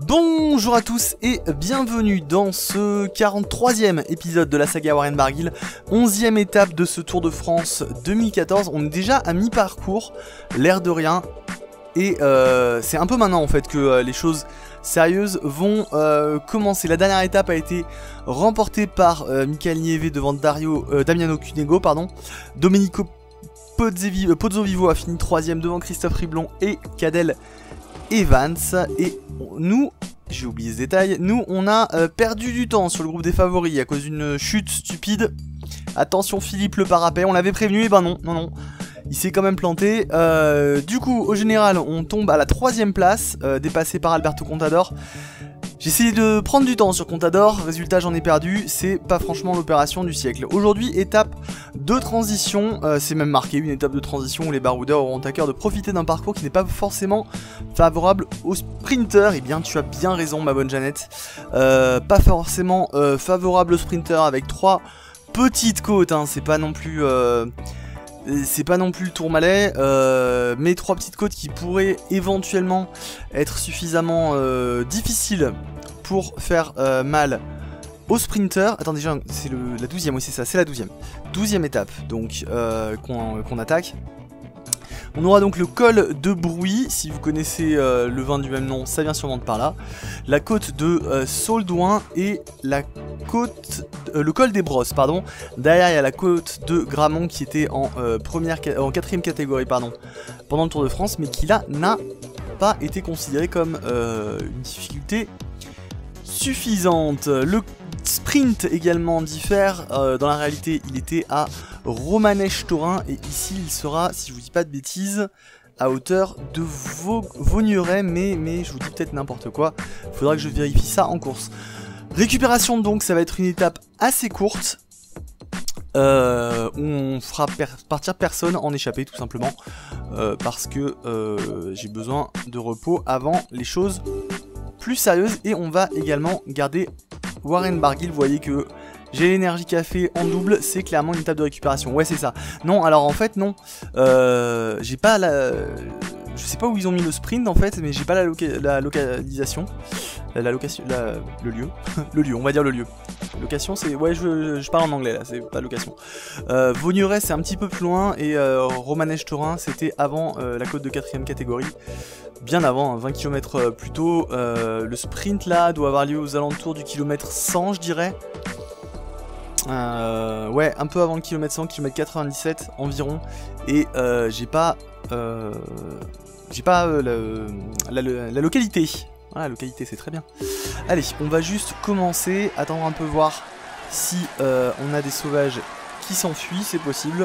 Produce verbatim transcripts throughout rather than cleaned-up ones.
Bonjour à tous et bienvenue dans ce quarante-troisième épisode de la saga Warren Barguil, onzième étape de ce Tour de France deux mille quatorze. On est déjà à mi-parcours, l'air de rien, et euh, c'est un peu maintenant en fait que euh, les choses sérieuses vont euh, commencer. La dernière étape a été remportée par euh, Michael Nieve devant Dario, euh, Damiano Cunego, pardon. Domenico Pozzovivo a fini troisième devant Christophe Riblon et Cadel Evans. Et nous, j'ai oublié ce détail, nous on a euh, perdu du temps sur le groupe des favoris à cause d'une chute stupide. Attention Philippe le parapet, on l'avait prévenu, et ben non, non, non. Il s'est quand même planté. Euh, du coup, au général, on tombe à la troisième place, euh, dépassé par Alberto Contador. J'ai essayé de prendre du temps sur Contador, résultat j'en ai perdu, c'est pas franchement l'opération du siècle. Aujourd'hui, étape de transition, euh, c'est même marqué une étape de transition où les baroudeurs auront à cœur de profiter d'un parcours qui n'est pas forcément favorable aux sprinters. Eh bien, tu as bien raison ma bonne Jeannette, euh, pas forcément euh, favorable aux sprinters avec trois petites côtes, hein. C'est pas non plus... Euh, C'est pas non plus le Tourmalet, euh, mais trois petites côtes qui pourraient éventuellement être suffisamment euh, difficiles pour faire euh, mal aux sprinters. Attends, déjà, c'est la douzième, oui c'est ça, c'est la douzième. douzième étape, donc, euh, qu'on qu'on attaque. On aura donc le col de Bruy, si vous connaissez euh, le vin du même nom, ça vient sûrement de par là. La côte de euh, Sauldoin et la côte, euh, le col des Brosses, pardon. Derrière il y a la côte de Gramont qui était en, euh, première, en quatrième catégorie pardon, pendant le Tour de France, mais qui là n'a pas été considérée comme euh, une difficulté suffisante. Le sprint également diffère, euh, dans la réalité il était à Romanèche-Thorins et ici il sera, si je vous dis pas de bêtises, à hauteur de Vaugneray, mais, mais je vous dis peut-être n'importe quoi, faudra que je vérifie ça en course. Récupération donc, ça va être une étape assez courte, euh, où on fera per partir personne en échappée tout simplement, euh, parce que euh, j'ai besoin de repos avant les choses plus sérieuses, et on va également garder Warren Barguil. Vous voyez que j'ai l'énergie café en double, c'est clairement une étape de récupération. Ouais, c'est ça. Non, alors en fait, non. Euh, j'ai pas la... Je sais pas où ils ont mis le sprint en fait, mais j'ai pas la, loca la localisation. La, la location... La... Le lieu. Le lieu, on va dire le lieu. Location, c'est... Ouais, je, je parle en anglais là, c'est pas location. Euh, Vaugneray, c'est un petit peu plus loin, et euh, Romanèche-Thorins, c'était avant euh, la côte de quatrième catégorie. Bien avant, hein, vingt kilomètres plus tôt. Euh, le sprint là doit avoir lieu aux alentours du kilomètre cent, je dirais. Euh, ouais, un peu avant le kilomètre cent, kilomètre quatre-vingt-dix-sept environ. Et euh, j'ai pas... Euh, j'ai pas euh, la, la, la, la localité. Voilà, la localité, c'est très bien. Allez, on va juste commencer, attendre un peu, voir si euh, on a des sauvages qui s'enfuient, c'est possible.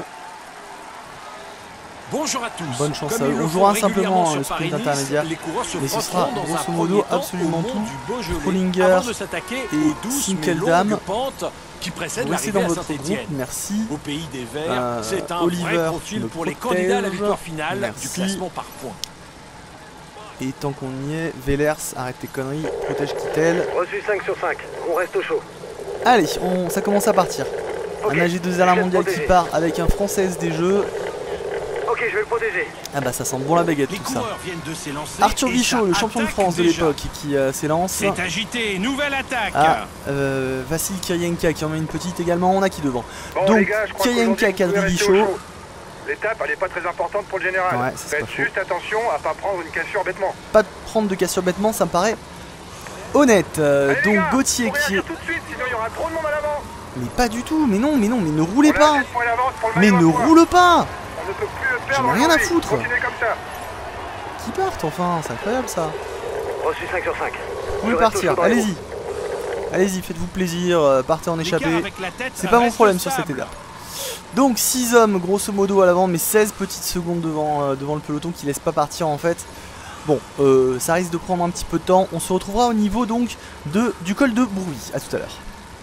Bonjour à tous. Bonne chance à eux. On jouera simplement le sprint intermédiaire, mais ce sera grosso modo absolument tout. Trollinger et Sinkeldam. Qui précède l'arrivée dans votre groupe, merci. Au pays des Verts, euh, c'est un Oliver, vrai profil pour les candidats à la victoire finale merci. Du classement par points. Et tant qu'on y est, Vellers, arrête tes conneries, protège Kittel. Reçu cinq sur cinq, on reste au chaud. Allez, on, ça commence à partir. Okay. Un A G deux R mondial qui part avec un Française des Jeux. Ok, je vais le protéger. Ah bah ça sent bon la baguette les tout ça. De Arthur Vichot, le champion de France de l'époque, qui euh, s'élance. C'est agité, nouvelle attaque. Ah, euh, Vassil Kiryenka qui en met une petite également, on a qui devant. Bon, donc gars, Kiryenka, Kadri Vichot. L'étape elle est pas très importante pour le général. Ouais, faites juste attention à pas prendre une cassure bêtement. Pas de prendre de cassure bêtement, ça me paraît honnête. Euh, Allez, donc gars, Gauthier qui est... tout de suite, sinon il y aura trop de monde à l'avant. Mais pas du tout, mais non, mais non, mais ne roulez on pas. Mais ne roule pas. On ne peut plus le perdre. J'en ai rien à foutre. Continuez comme ça. Qui partent enfin, c'est incroyable ça. Reçu cinq sur cinq. Vous pouvez partir, allez-y. Allez-y, faites-vous plaisir, euh, partez en échappée. C'est pas mon problème sur cette étape. Donc six hommes grosso modo à l'avant, mais seize petites secondes devant, euh, devant le peloton qui laisse pas partir en fait. Bon, euh, ça risque de prendre un petit peu de temps. On se retrouvera au niveau donc de, du col de Bruy. À tout à l'heure.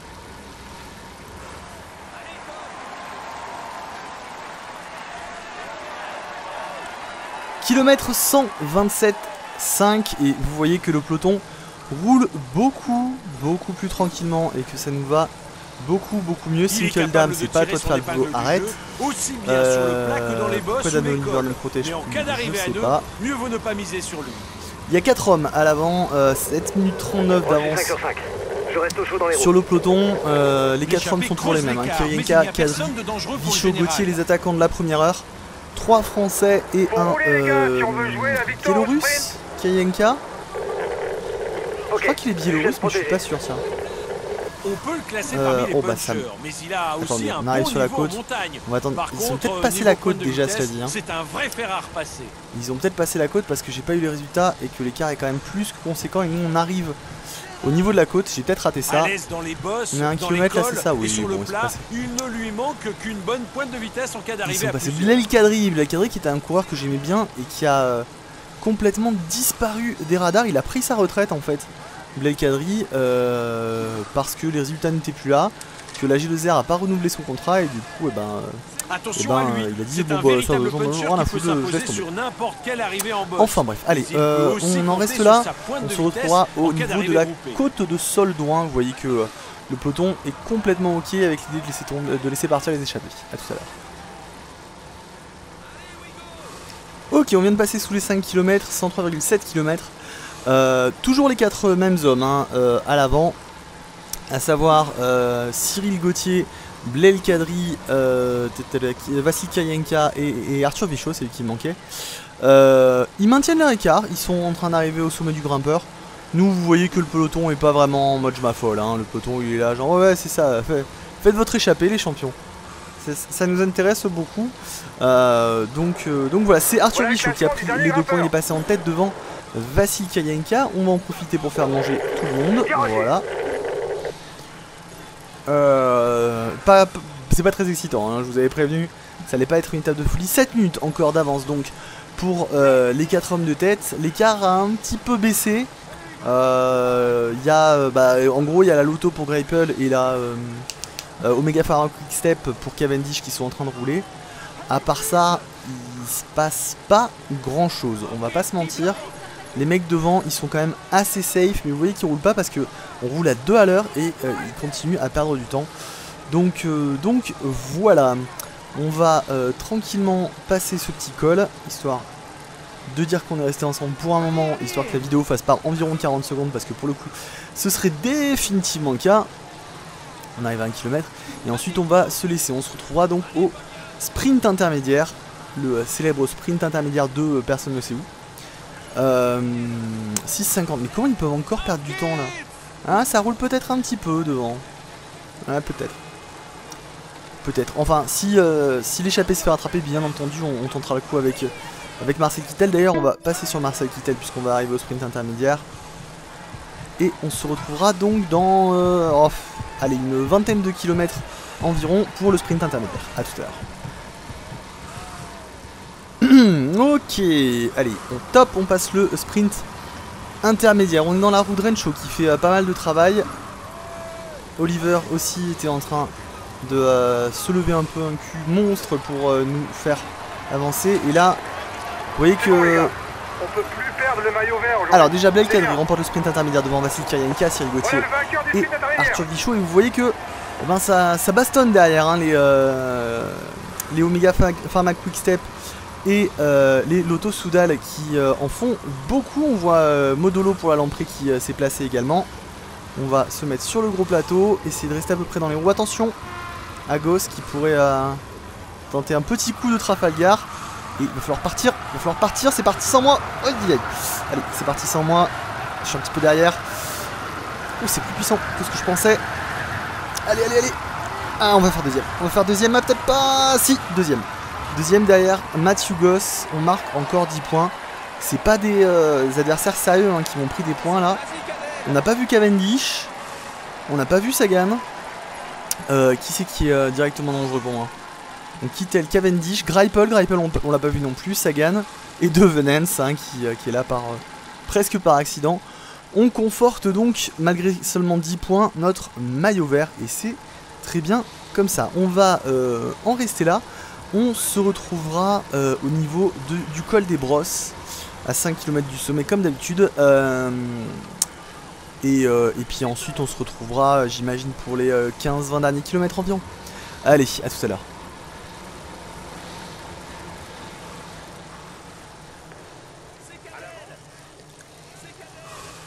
Kilomètre cent vingt-sept virgule cinq, et vous voyez que le peloton roule beaucoup, beaucoup plus tranquillement et que ça nous va beaucoup, beaucoup mieux. Sinkeldam, c'est pas à toi de faire le boulot, arrête. Aussi bien euh, sur le plat que dans les bosses pourquoi Dano Oliver ne protège plus, je sais pas. Mieux vaut ne pas miser sur lui. Il y a quatre hommes à l'avant, euh, sept minutes trente-neuf d'avance cinq sur cinq. Je reste au chaud dans les sur roues. le peloton. Euh, les quatre hommes sont toujours les mêmes, hein. Kirienka, Kadri, Vichot, Gauthier, les attaquants de la première heure. Trois Français et Pour un rouler, les gars, euh, si on veut jouer la victoire au Biélorusse. sprint. Kirienka, je Ok, crois qu'il est biélorusse, mais je suis pas sûr, tiens. On peut le classer Euh, parmi les oh, bah, ça punchers, mais il a aussi Attendez, un on bon arrive sur la niveau côte. en montagne. On va attendre. Par Ils sont contre, peut-être euh, passé niveau la côte pointe de déjà, vitesse, cela dit. Hein. C'est un vrai fer à repasser. Ils ont peut-être passé la côte parce que j'ai pas eu les résultats et que l'écart est quand même plus que conséquent. Et nous, on arrive au niveau de la côte. J'ai peut-être raté ça. À l'aise dans les bosses, On a un dans kilomètre, les là, cols, c'est ça, oui, et sur bon, le ils sont plat, passés. il ne lui manque qu'une bonne pointe de vitesse en cas Ils d'arrivée sont à passés. plusieurs. Blel Kadri, Blel Kadri qui était un coureur que j'aimais bien et qui a euh, complètement disparu des radars. Il a pris sa retraite en fait. Blel Kadri euh, parce que les résultats n'étaient plus là, que la G deux R a pas renouvelé son contrat et du coup, eh ben, euh, Attention eh ben, à lui. il a dit C'est bon un bah ça, véritable j'en puncher ai rien à qui peut foutre, je laisse s'imposer tomber. sur n'importe quelle arrivée en bosse. Enfin bref, allez, Il peut euh, aussi on en compter reste sur là. sa pointe On de se vitesse retrouvera en au cas niveau de d'arrivée la groupée. côte de Soldouin. Vous voyez que euh, le peloton est complètement ok avec l'idée de laisser, tomber- de laisser partir les échappés. A tout à l'heure. Ok, on vient de passer sous les cinq kilomètres, cent trois virgule sept kilomètres. Euh, toujours les quatre mêmes hommes hein, euh, à l'avant, à savoir euh, Cyril Gauthier, Blel Kadri, euh, Vassil Kirienka et, et Arthur Vichot, c'est lui qui manquait. Euh, ils maintiennent leur écart, ils sont en train d'arriver au sommet du grimpeur. Nous, vous voyez que le peloton est pas vraiment en mode je m'affole, hein. Le peloton il est là, genre ouais, ouais c'est ça, fait, faites votre échappée, les champions. Ça, ça nous intéresse beaucoup. Euh, donc, euh, donc voilà, c'est Arthur Voilà le Vichot qui a classement pris du dernier les deux points, il grimpeur. est passé en tête devant Vassil Kirienka. On va en profiter pour faire manger tout le monde. Voilà. Euh, pas, c'est pas très excitant, hein, je vous avais prévenu, ça allait pas être une étape de folie. sept minutes encore d'avance donc pour euh, les quatre hommes de tête. L'écart a un petit peu baissé. Euh, y a, bah, en gros, il y a la Lotto pour Greipel et la euh, euh, Omega Pharma Quick-Step pour Cavendish qui sont en train de rouler. À part ça, il se passe pas grand chose, on va pas se mentir. Les mecs devant, ils sont quand même assez safe, mais vous voyez qu'ils roulent pas parce que on roule à deux à l'heure et euh, ils continuent à perdre du temps. Donc, euh, donc voilà, on va euh, tranquillement passer ce petit col, histoire de dire qu'on est resté ensemble pour un moment, histoire que la vidéo fasse par environ quarante secondes, parce que pour le coup, ce serait définitivement le cas. On arrive à un kilomètre, et ensuite on va se laisser. On se retrouvera donc au sprint intermédiaire, le euh, célèbre sprint intermédiaire de euh, personne ne sait où. Euh, six cinquante, mais comment ils peuvent encore perdre du temps là? Ah, ça roule peut-être un petit peu devant. Ouais, peut-être. Peut-être. Enfin, si, euh, si l'échappée se fait rattraper, bien entendu, on, on tentera le coup avec, euh, avec Marcel Kittel. D'ailleurs, on va passer sur Marcel Kittel puisqu'on va arriver au sprint intermédiaire. Et on se retrouvera donc dans euh, oh, allez, une vingtaine de kilomètres environ pour le sprint intermédiaire. A tout à l'heure. Ok, allez, on top, on passe le sprint intermédiaire. On est dans la roue de Rencho qui fait euh, pas mal de travail. Oliver aussi était en train de euh, se lever un peu un cul monstre pour euh, nous faire avancer. Et là, vous voyez que... Bon, les gars, on peut plus perdre le maillot vert aujourd'hui. Alors déjà, Blel C'est Kadri bien. remporte le sprint intermédiaire devant Vassil Kirienka, Cyril Gauthier Voilà le vainqueur du et sprint intermédiaire. Arthur Vichot. Et vous voyez que eh ben, ça, ça bastonne derrière hein, les, euh, les Omega Pharma Quick-Step et euh, les Lotto Soudal qui euh, en font beaucoup. On voit euh, Modolo pour la Lamprey qui euh, s'est placé également. On va se mettre sur le gros plateau, essayer de rester à peu près dans les roues. Attention à Gauss qui pourrait euh, tenter un petit coup de Trafalgar. Et il va falloir partir, il va falloir partir, c'est parti sans moi. Oh, aïe, aïe. Allez, c'est parti sans moi. Je suis un petit peu derrière. Oh, c'est plus puissant que ce que je pensais. Allez, allez, allez. Ah, on va faire deuxième. On va faire deuxième, ah, peut-être pas. Si, deuxième. Deuxième derrière Matthew Goss. On marque encore dix points. C'est pas des, euh, des adversaires sérieux hein, qui m'ont pris des points là. On n'a pas vu Cavendish. On n'a pas vu Sagan. Euh, qui c'est qui est euh, directement dangereux pour moi? Donc Kittel, Cavendish, Greipel. Greipel on, on l'a pas vu non plus. Sagan. Et De Venens hein, qui, euh, qui est là par euh, presque par accident. On conforte donc, malgré seulement dix points, notre maillot vert. Et c'est très bien comme ça. On va euh, en rester là. On se retrouvera euh, au niveau de, du col des Brosses, à cinq kilomètres du sommet comme d'habitude. Euh, et, euh, et puis ensuite on se retrouvera, j'imagine, pour les euh, quinze vingt derniers kilomètres environ. Allez, à tout à l'heure.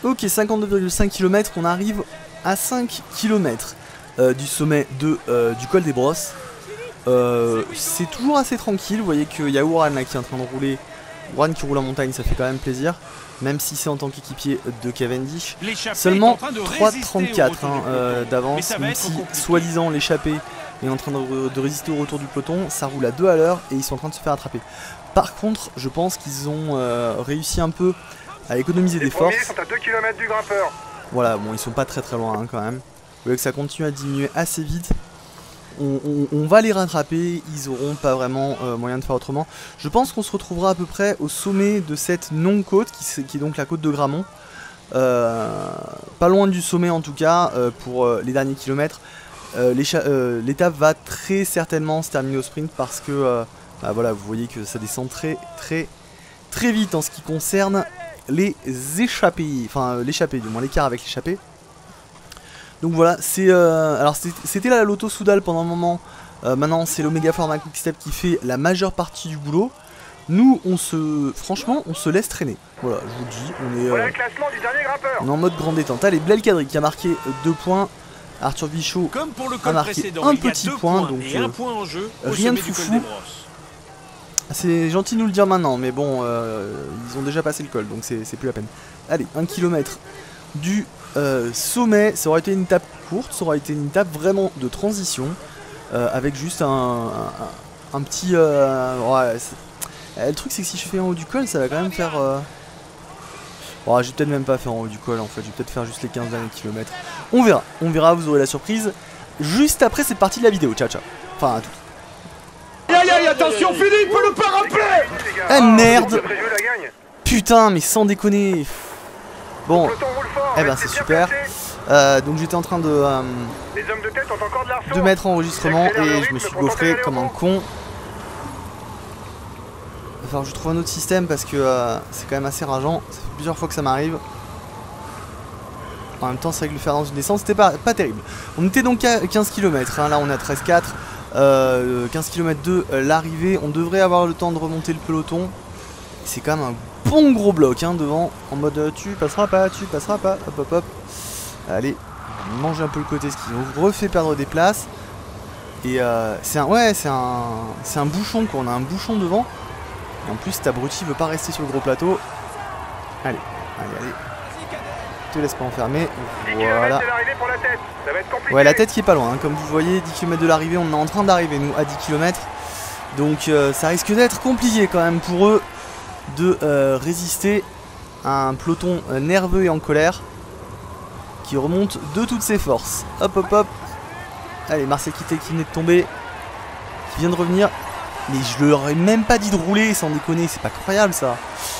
Ok, cinquante-deux virgule cinq kilomètres, on arrive à cinq kilomètres euh, du sommet de, euh, du col des Brosses. Euh, c'est toujours assez tranquille, vous voyez qu'il y a Warren là qui est en train de rouler. Warren qui roule en montagne, ça fait quand même plaisir. Même si c'est en tant qu'équipier de Cavendish. Seulement trois trente-quatre hein, euh, d'avance, même si soi-disant l'échappée est en train de, de résister au retour du peloton. Ça roule à deux à l'heure et ils sont en train de se faire attraper. Par contre, je pense qu'ils ont euh, réussi un peu à économiser des forces. Les premiers sont à deux kilomètres du grimpeur. Voilà, bon, ils sont pas très très loin hein, quand même. Vous voyez que ça continue à diminuer assez vite. On, on, on va les rattraper, ils auront pas vraiment euh, moyen de faire autrement. Je pense qu'on se retrouvera à peu près au sommet de cette non-côte, qui, qui est donc la côte de Grammont. Euh, pas loin du sommet en tout cas, euh, pour euh, les derniers kilomètres. Euh, L'étape euh, va très certainement se terminer au sprint parce que, euh, bah voilà, vous voyez que ça descend très très très vite en ce qui concerne les échappées. Enfin, euh, l'échappée du moins, l'écart avec l'échappée. Donc voilà, c'est euh, alors c'était la Lotto Soudal pendant un moment. Euh, maintenant, c'est l'Omega Pharma Quick-Step qui fait la majeure partie du boulot. Nous, on se, franchement, on se laisse traîner. Voilà, je vous dis, on est, euh, voilà le classement du dernier grimpeur. On est en mode grande détente. Allez, Blel Kadri qui a marqué deux points. Arthur Vichot Comme pour le a marqué un petit point, donc et un point en jeu au rien de sommet du foufou. col des Brosses. C'est gentil de nous le dire maintenant, mais bon, euh, ils ont déjà passé le col, donc c'est plus la peine. Allez, un kilomètre du euh, sommet. Ça aurait été une étape courte, ça aurait été une étape vraiment de transition, euh, avec juste un, un, un petit... Euh, ouais, le truc c'est que si je fais en haut du col, ça va quand même faire... Euh... Oh, je vais peut-être même pas faire en haut du col en fait, je vais peut-être faire juste les quinze derniers kilomètres. On verra, on verra, vous aurez la surprise juste après cette partie de la vidéo. Ciao ciao. Enfin à tout. Aïe aïe, attention Philippe, le parapluie. Ah merde. Putain, mais sans déconner. Bon, eh ben c'est super. Euh, donc j'étais en train de, euh, de mettre enregistrement et je me suis gaufré comme un con. Il va falloir que je trouve un autre système parce que euh, c'est quand même assez rageant. Ça fait plusieurs fois que ça m'arrive. En même temps, c'est vrai que le faire dans une descente, c'était pas, pas terrible. On était donc à quinze kilomètres, hein. Là on est à treize quatre. Euh, quinze kilomètres de euh, l'arrivée. On devrait avoir le temps de remonter le peloton. C'est quand même un bon gros bloc hein, devant. En mode euh, tu passeras pas, tu passeras pas. Hop hop hop. Allez, manger un peu le côté, ce qui nous refait perdre des places. Et euh, c'est un, ouais, c'est un, c'est un bouchon quoi. On a un bouchon devant. Et en plus, cet abruti veut pas rester sur le gros plateau. Allez, allez, allez. Te laisse pas enfermer. Voilà. Ouais, la tête qui est pas loin. Hein. Comme vous voyez, dix kilomètres de l'arrivée, on est en train d'arriver nous à dix kilomètres. Donc euh, ça risque d'être compliqué quand même pour eux de euh, résister à un peloton euh, nerveux et en colère qui remonte de toutes ses forces. Hop hop hop. Allez, Marcel Kittel qui venait de tomber, qui vient de revenir. Mais je leur ai même pas dit de rouler, sans déconner, c'est pas croyable ça.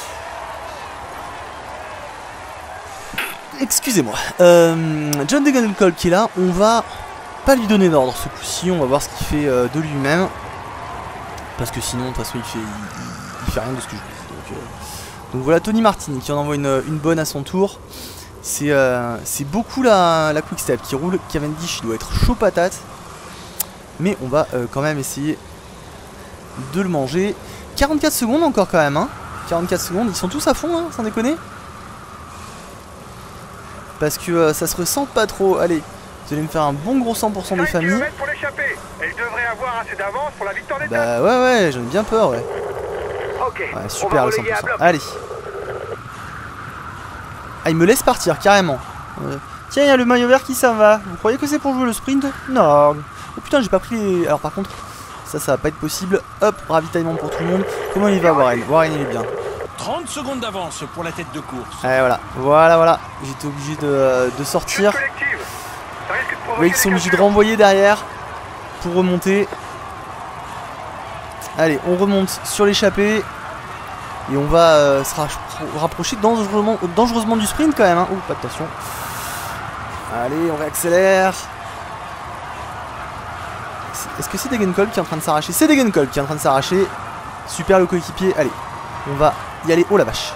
Excusez-moi. Euh, John Degenkolb qui est là, on va pas lui donner d'ordre ce coup-ci, on va voir ce qu'il fait euh, de lui-même. Parce que sinon, de toute façon, il fait, il, il fait rien de ce que je dis. Donc, euh, donc voilà, Tony Martini qui en envoie une, une bonne à son tour. C'est euh, beaucoup la, la Quick Step qui roule. Cavendish doit être chaud patate. Mais on va euh, quand même essayer de le manger. quarante-quatre secondes encore quand même. Hein. quarante-quatre secondes, ils sont tous à fond, hein, sans déconner. Parce que euh, ça se ressent pas trop. Allez, vous allez me faire un bon gros cent pour cent des familles. Pour elle devrait avoir assez d'avance pour la victoire d'étape. Bah ouais ouais, j'en ai bien peur ouais. Okay, ouais super le cent pour cent. Allez. Ah il me laisse partir carrément. Euh, tiens il y a le maillot vert qui s'en va. Vous croyez que c'est pour jouer le sprint? Non. Oh putain j'ai pas pris les... Alors par contre ça ça va pas être possible. Hop ravitaillement pour tout le monde. Comment il va Warren? Warren il est bien. trente secondes d'avance pour la tête de course. Allez voilà. Voilà voilà. J'étais obligé de, de sortir. Vous voyez qu'ils sont obligés de renvoyer derrière pour remonter. Allez, on remonte sur l'échappée. Et on va euh, se rapprocher dangereusement, dangereusement du sprint quand même. Hein. Oh, pas de tension. Allez, on réaccélère. Est-ce que c'est Degenkolb qui est en train de s'arracher? C'est Degenkolb qui est en train de s'arracher. Super le coéquipier. Allez, on va y aller. Oh la vache.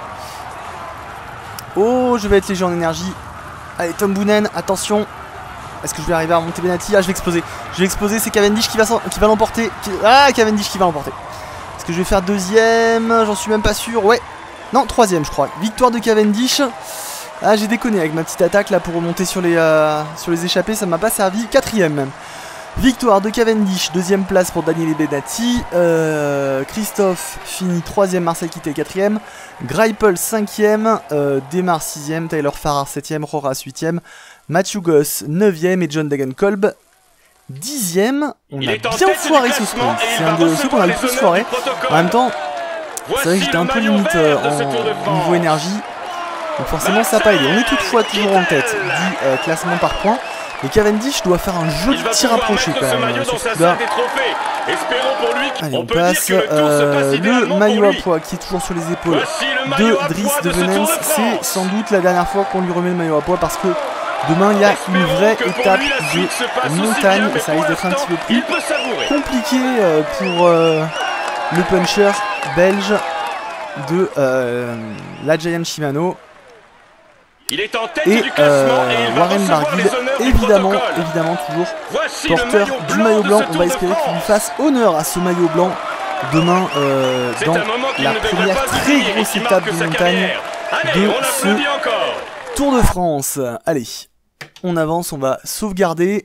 Oh, je vais être léger en énergie. Allez, Tom Boonen, attention. Est-ce que je vais arriver à remonter Benatti? Ah, je vais exploser. Je vais exploser, c'est Cavendish qui va, qui va l'emporter. Ah, Cavendish qui va l'emporter. Est-ce que je vais faire deuxième? J'en suis même pas sûr. Ouais. Non, troisième, je crois. Victoire de Cavendish. Ah, j'ai déconné avec ma petite attaque là pour remonter sur les, euh, sur les échappées, ça m'a pas servi. Quatrième même. Victoire de Cavendish, deuxième place pour Daniele Benatti. Euh, Christophe finit troisième, Marcel Kittel quatrième. Greipel cinquième, euh, Demar sixième, Tyler Farrar septième, Roras huitième, Matthew Goss neuvième et John Degenkolb dixième. On a bien foiré ce sprint, c'est un de ceux qu'on a le plus foiré. En même temps, c'est vrai que j'étais un peu limite euh, en niveau énergie. Donc forcément ça n'a pas aidé. On est toutefois toujours en tête du euh, classement par points. Et Cavendish doit faire un joli tir rapproché quand même sur ce coup-là. Allez, on passe euh, le maillot à poids qui est toujours sur les épaules de Dries de Venens. C'est sans doute la dernière fois qu'on lui remet le maillot à poids parce que demain il y a une vraie étape de montagne et ça risque d'être un petit peu plus compliqué euh, pour euh, le puncher belge de euh, la Giant Shimano. Il est en tête et, du classement euh, et il va Warren Barguil, évidemment, évidemment toujours Voici porteur du maillot blanc. On va espérer qu'il lui fasse honneur à ce maillot blanc demain euh, dans la première très grosse étape de montagne Allez, de ce Tour de France. Allez, on avance, on va sauvegarder.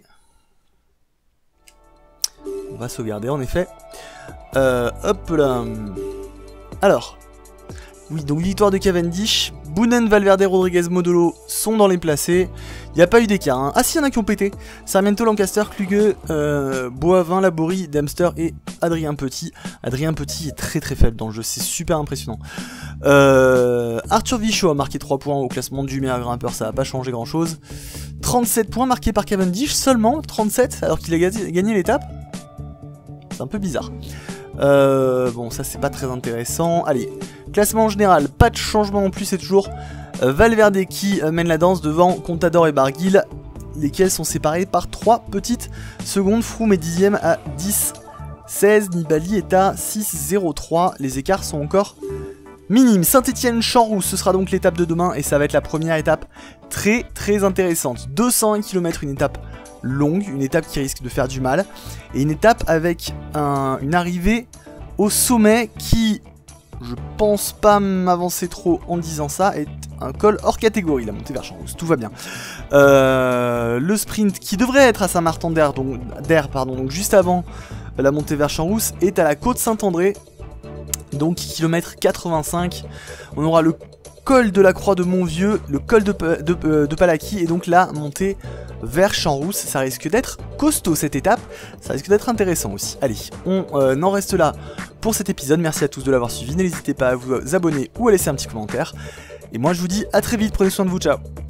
On va sauvegarder en effet. Euh, hop là. Alors, oui, donc victoire de Cavendish. Boonen, Valverde, Rodriguez, Modolo sont dans les placés. Il n'y a pas eu d'écart. Hein. Ah si, il y en a qui ont pété. Sarmiento, Lancaster, Kluge, euh, Boivin, Laborie, Dempster et Adrien Petit. Adrien Petit est très très faible dans le jeu, c'est super impressionnant. Euh, Arthur Vichot a marqué trois points au classement du meilleur grimpeur, ça n'a pas changé grand chose. trente-sept points marqués par Cavendish, seulement trente-sept alors qu'il a gagné l'étape. C'est un peu bizarre. Euh, bon, ça c'est pas très intéressant. Allez, classement général, pas de changement non plus, c'est toujours euh, Valverde qui euh, mène la danse devant Contador et Barguil, lesquels sont séparés par trois petites secondes. Froome est dixième à dix seize, Nibali est à six zéro trois, les écarts sont encore minimes. Saint-Étienne-Champs-Rousse, ce sera donc l'étape de demain et ça va être la première étape très très intéressante. deux cent un kilomètres, une étape longue, une étape qui risque de faire du mal, et une étape avec un, une arrivée au sommet qui, je pense pas m'avancer trop en disant ça, est un col hors catégorie, la montée vers Champs-Rousse, tout va bien. Euh, le sprint qui devrait être à Saint-Martin-d'Air, donc, pardon, donc juste avant la montée vers Champs-Rousse, est à la côte Saint-André, donc kilomètre quatre-vingt-cinq. On aura le col de la Croix de Montvieux, le col de, de, de, de Palaki, et donc la montée vers Champs-Rousse. Ça risque d'être costaud cette étape, ça risque d'être intéressant aussi. Allez, on euh, en reste là pour cet épisode, merci à tous de l'avoir suivi, n'hésitez pas à vous abonner ou à laisser un petit commentaire, et moi je vous dis à très vite, prenez soin de vous, ciao.